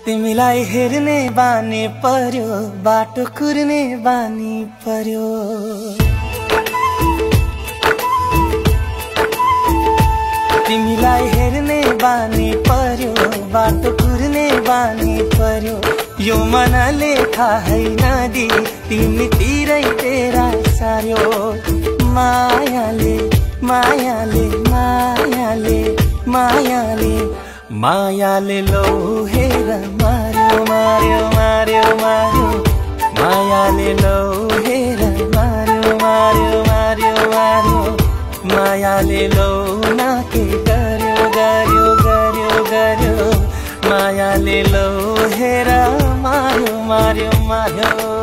तिमीलाई हेर्ने बानी पर्यो, बाटो कुर्ने बानी पर्यो। तिमीलाई हेर्ने बानी पर्यो, बाटो कुर्ने बानी पर्यो। यो मनले थाहै नदी तिमीतिरै तेरा सार्यो। मायाले मायाले मायाले मायाले मायाले लौहेर मार्यो मार्यो मार्यो मार्यो। मायाले लौहेर मार्यो मार्यो मार्यो मार्यो। मायाले लौ न के गर्यो गर्यो गर्यो गर्यो। मायाले लौहेर मार्यो मार्यो मार्यो।